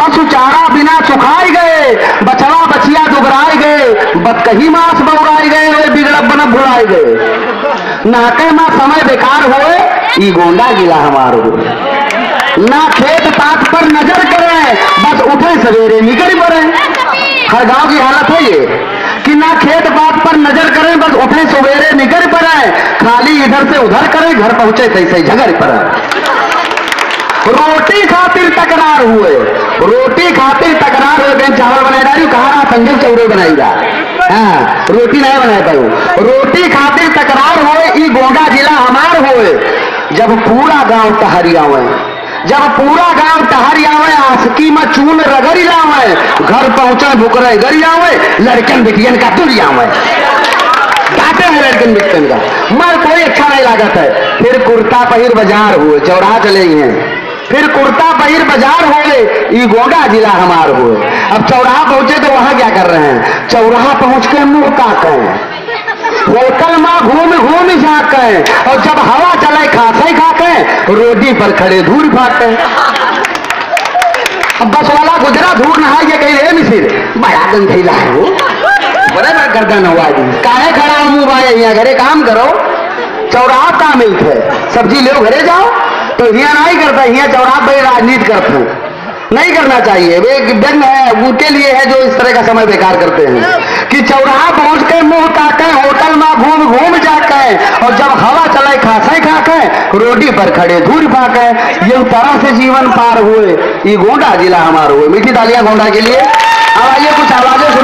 पशु चारा बिना सुखाई गए, बछड़ा बछिया दुबराई गए, बदकही मांस बउराई गए, वे बिगड़ बन भुलाई गए। नाके मां समय बेकार होए, ई गोंडा जिला हमार हो। ना खेत पात पर नजर करें, बस उठे सवेरे निकल पड़े। हर गांव की हालत है ये कि ना खेत पात पर नजर करें, बस उठे सवेरे निकल पड़े। खाली इधर से उधर करें, घर पहुंचे तैसे झगड़ पड़े। रोटी खातिर तकरार हुए, रोटी खातिर तकरार हुए। बेन चावल बनाए डाली, कहा संजय चौरे बनाएगा, हाँ रोटी नहीं बनाए पाऊ। रोटी खातिर तकरार हुए, ई गोंडा जिला हमार हुए। जब पूरा गांव टहरी आवे, जब पूरा गांव टहरी आवे, आसकी में चून रगड़ी लावे, घर पहुंचे भुकरे गरी आवे, लड़कन बिटियन का दुरी आवे। गाते हैं लड़कन बिटियन का, मर कोई अच्छा नहीं लागत है। फिर कुर्ता पहिर बाजार हुए, चौराहा चले हैं। फिर कुर्ता पहिर बाजार हुए, ये गोंडा जिला हमार हुए। अब चौराहा पहुंचे तो वहां क्या कर रहे हैं? चौराहा पहुंच के मुंह काके, होटल में घूम घूम जाके, और जब हवा चले खासे खाके, रोटी पर खड़े धूल फाटे। अब बस वाला गुजरा धूल नहा के कही रे मिसिर बड़ा गंधीला है वो, बड़ा बड़ा गर्दन हुआ काहे खड़ा मुंह भाई, यहाँ घरे काम करो। चौराहा का मिलते है, सब्जी ले घरे जाओ। तो यहाँ नहीं करता, यहाँ चौराहा पर राजनीति करते हैं, नहीं करना चाहिए। वे व्यंग है, उनके लिए है जो इस तरह का समय बेकार करते हैं कि चौराहा पहुंच के मुंह ताके, होटल में घूम घूम जाके, और जब हवा चले खासे खाके, रोटी पर खड़े धूल फाके। ये तरह से जीवन पार हुए, ये गोंडा जिला हमारा हुए। मीठी तालियां गोंडा के लिए। अब आइए कुछ आवाजें